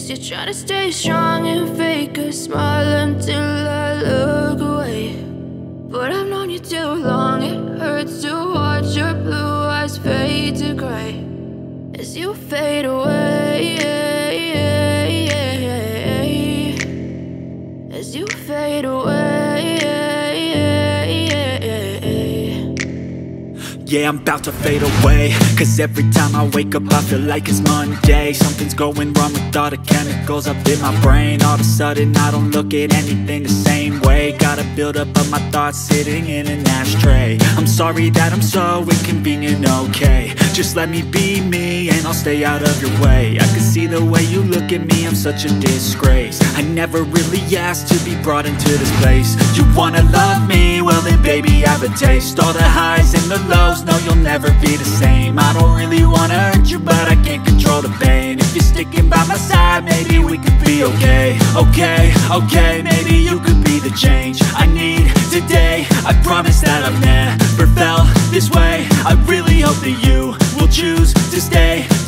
You're trying to stay strong and fake a smile until I look away. But I've known you too long, it hurts to watch your blue eyes fade to gray as you fade away, as you fade away. Yeah, I'm about to fade away, cause every time I wake up I feel like it's Monday. Something's going wrong with all the chemicals up in my brain. All of a sudden I don't look at anything the same way. Got a buildup of my thoughts sitting in an ashtray. I'm sorry that I'm so inconvenient, okay. Just let me be me and I'll stay out of your way. I can see the way you look at me, I'm such a disgrace. I never really asked to be brought into this place. You wanna love me? Well then baby I have a taste. All the highs and the lows, no, you'll never be the same. I don't really wanna hurt you, but I can't control the pain. If you're sticking by my side, maybe we could be okay. Okay, maybe you could be the change I need today. I promise that I've never felt this way. I really hope that you will choose to stay.